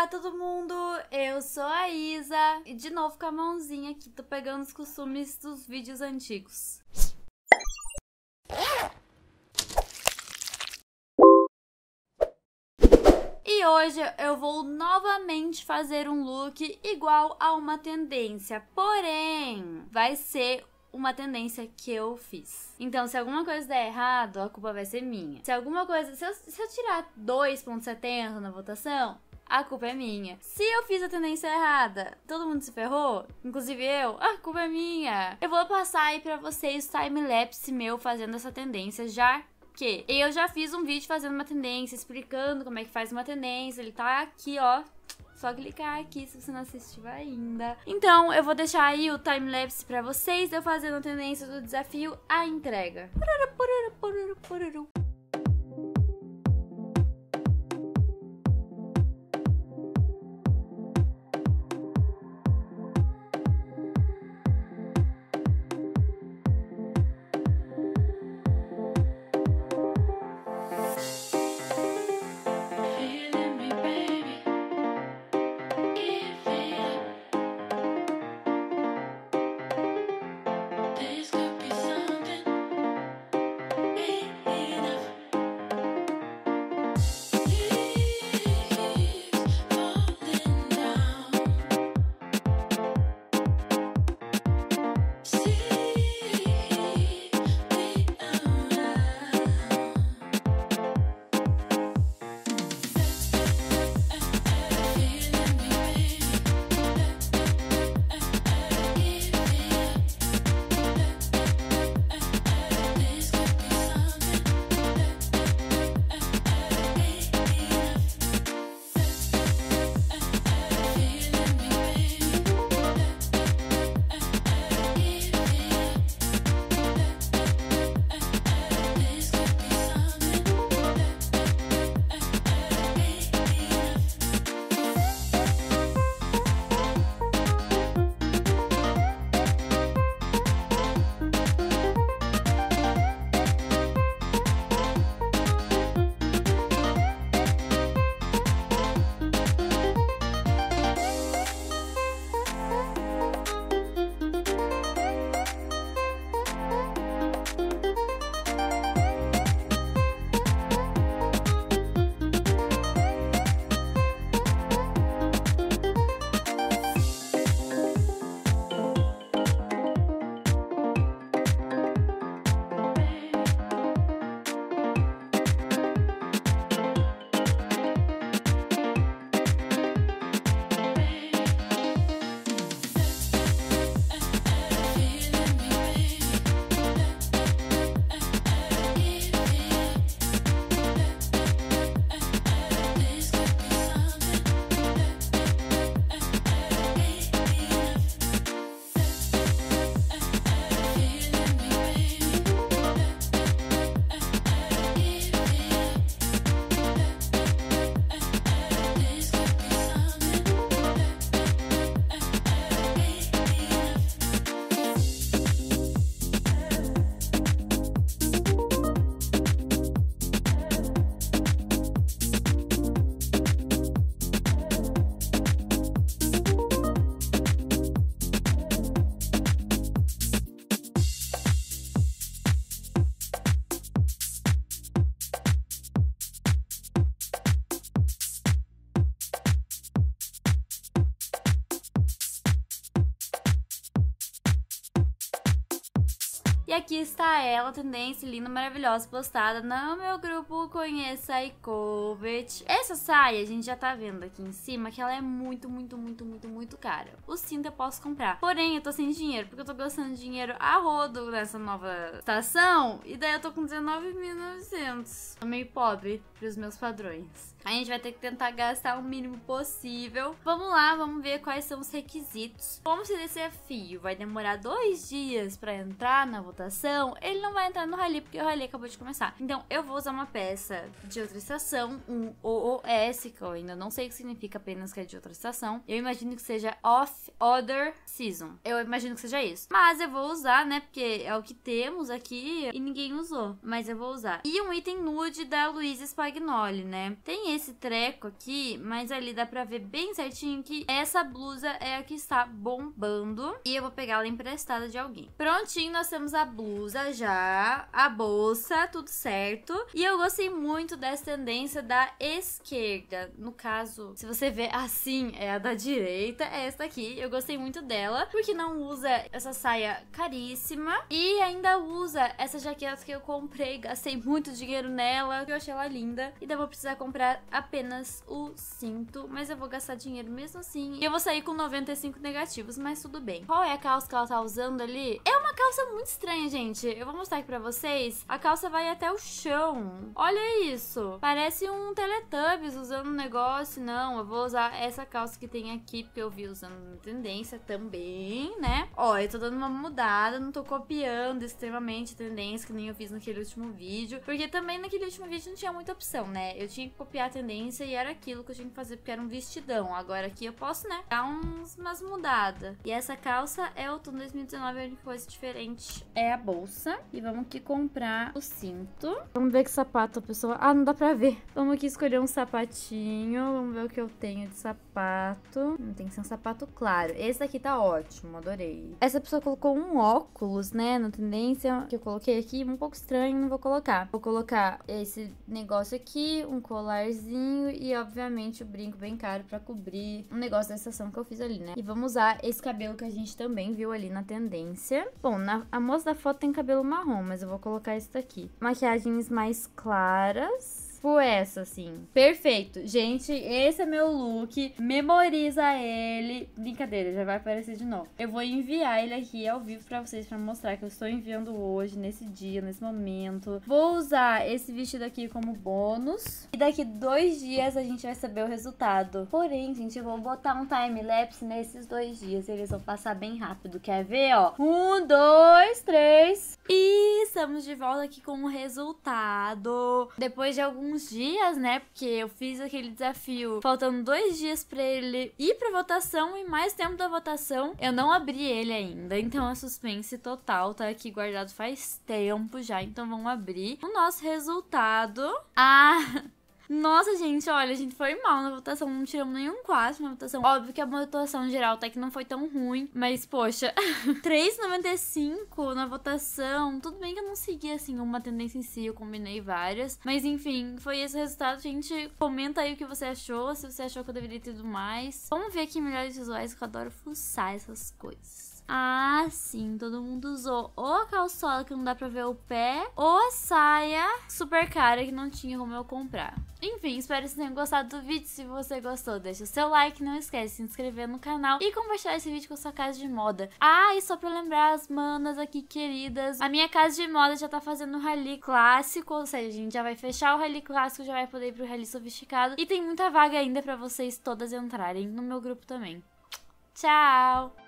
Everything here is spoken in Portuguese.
Olá todo mundo, eu sou a Isa e de novo com a mãozinha aqui, tô pegando os costumes dos vídeos antigos. E hoje eu vou novamente fazer um look igual a uma tendência, porém vai ser uma tendência que eu fiz. Então, se alguma coisa der errado, a culpa vai ser minha. Se alguma coisa, se eu tirar 2,70 na votação, a culpa é minha. Se eu fiz a tendência errada, todo mundo se ferrou, inclusive eu, a culpa é minha. Eu vou passar aí pra vocês time-lapse meu fazendo essa tendência, já que eu já fiz um vídeo fazendo uma tendência, explicando como é que faz uma tendência. Ele tá aqui, ó. Só clicar aqui se você não assistiu ainda. Então, eu vou deixar aí o time-lapse pra vocês, eu fazendo a tendência do desafio à entrega. E aqui está ela, tendência linda, maravilhosa, postada no meu grupo Conheça e Covet. Essa saia, a gente já tá vendo aqui em cima que ela é muito cara. O cinto eu posso comprar, porém eu tô sem dinheiro, porque eu tô gastando dinheiro a rodo nessa nova estação. E daí eu tô com 19.900. Tô meio pobre pros meus padrões. A gente vai ter que tentar gastar o mínimo possível. Vamos lá, vamos ver quais são os requisitos. Como esse desafio vai demorar 2 dias pra entrar na votação, ele não vai entrar no rally, porque o rally acabou de começar. Então eu vou usar uma peça de outra estação, um OOS, que eu ainda não sei o que significa, apenas que é de outra estação. Eu imagino que seja Off Other Season. Eu imagino que seja isso. Mas eu vou usar, né, porque é o que temos aqui e ninguém usou. Mas eu vou usar. E um item nude da Luísa Spagnoli, né? Tem esse treco aqui, mas ali dá pra ver bem certinho que essa blusa é a que está bombando. E eu vou pegar ela emprestada de alguém. Prontinho, nós temos a blusa já, a bolsa, tudo certo. E eu gostei muito dessa tendência da esquerda. No caso, se você ver assim, é a da direita, é essa aqui. Eu gostei muito dela, porque não usa essa saia caríssima e ainda usa essa jaqueta que eu comprei, gastei muito dinheiro nela, eu achei ela linda. E daí eu vou precisar comprar apenas o cinto, mas eu vou gastar dinheiro mesmo assim. E eu vou sair com 95 negativos, mas tudo bem. Qual é a calça que ela tá usando ali? É uma calça muito estranha, gente. Eu vou mostrar aqui pra vocês. A calça vai até o chão. Olha isso. Parece um Teletubbies usando um negócio. Não, eu vou usar essa calça que tem aqui, porque eu vi usando na tendência também, né? Ó, eu tô dando uma mudada, não tô copiando extremamente a tendência, que nem eu fiz naquele último vídeo. Porque também naquele último vídeo não tinha muita opção, né? Eu tinha que copiar a tendência e era aquilo que eu tinha que fazer, porque era um vestidão. Agora aqui eu posso, né, dar umas mudadas. E essa calça é outono 2019, a única coisa diferente é a bolsa. E vamos aqui comprar o cinto. Vamos ver que sapato a pessoa... Ah, não dá pra ver. Vamos aqui escolher um sapatinho. Vamos ver o que eu tenho de sapato. Tem que ser um sapato claro. Esse daqui tá ótimo, adorei. Essa pessoa colocou um óculos, né, na tendência que eu coloquei aqui. Um pouco estranho, não vou colocar. Vou colocar esse negócio aqui, um colarzinho e, obviamente, o brinco bem caro pra cobrir um negócio da estação que eu fiz ali, né? E vamos usar esse cabelo que a gente também viu ali na tendência. Bom, a moça da foto tem cabelo marrom, mas eu vou colocar esse daqui. Maquiagens mais claras. Tipo essa, assim. Perfeito. Gente, esse é meu look. Memoriza ele. Brincadeira, já vai aparecer de novo. Eu vou enviar ele aqui ao vivo pra vocês, pra mostrar que eu estou enviando hoje, nesse dia, nesse momento. Vou usar esse vestido aqui como bônus. E daqui 2 dias a gente vai saber o resultado. Porém, gente, eu vou botar um time-lapse nesses 2 dias. Eles vão passar bem rápido. Quer ver, ó? 1, 2, 3. E estamos de volta aqui com o resultado. Depois de alguns dias, né? Porque eu fiz aquele desafio faltando 2 dias pra ele ir pra votação e mais tempo da votação. Eu não abri ele ainda, então é suspense total. Tá aqui guardado faz tempo já, então vamos abrir o nosso resultado. Nossa, gente, olha, a gente foi mal na votação, não tiramos nenhum 4 na votação. Óbvio que a votação geral até que não foi tão ruim, mas, poxa, 3,95 na votação. Tudo bem que eu não segui, assim, uma tendência em si, eu combinei várias. Mas, enfim, foi esse o resultado, gente. Comenta aí o que você achou, se você achou que eu deveria ter ido mais. Vamos ver aqui melhores visuais, que eu adoro fuçar essas coisas. Ah, sim, todo mundo usou ou a calçola que não dá pra ver o pé, ou a saia super cara que não tinha como eu comprar. Enfim, espero que vocês tenham gostado do vídeo. Se você gostou, deixa o seu like, não esquece de se inscrever no canal e compartilhar esse vídeo com a sua casa de moda. Ah, e só pra lembrar as manas aqui queridas, a minha casa de moda já tá fazendo o rally clássico, ou seja, a gente já vai fechar o rally clássico, já vai poder ir pro rally sofisticado e tem muita vaga ainda pra vocês todas entrarem no meu grupo também. Tchau!